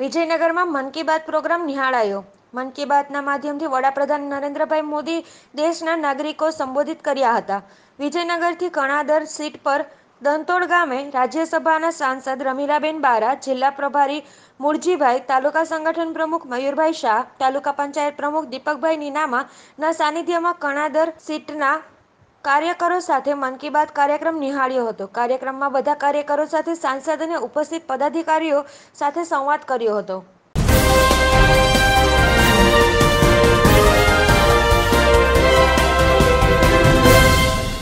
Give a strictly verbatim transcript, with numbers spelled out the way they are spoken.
વિજયનગરમાં Mann Ki Baat programme નિહાળાયો। Mann Ki બાતના માધ્યમથી વડાપ્રધાન નરેન્દ્રભાઈ મોદી દેશના નાગરિકો સંબોધિત કર્યા હતા। વિજયનગરથી કણાદર સીટ પર દંતોડ ગામે રાજ્યસભાના સાંસદ રમીલાબેન બારા, જિલ્લા પ્રભારી મુળજીભાઈ, તાલુકા સંગઠન પ્રમુખ મયુરભાઈ શાહ, તાલુકા પંચાયત પ્રમુખ દીપકભાઈ નીનામા ના સાનિધ્યમાં કણાદર સીટના કાર્યકરો સાથે મન કી બાત કાર્યક્રમ નિહાળ્યો હતો। કાર્યક્રમમાં બધા કાર્યકરો સાથે સાંસદ અને ઉપસ્થિત પદાધિકારીઓ સાથે સંવાદ કર્યો હતો।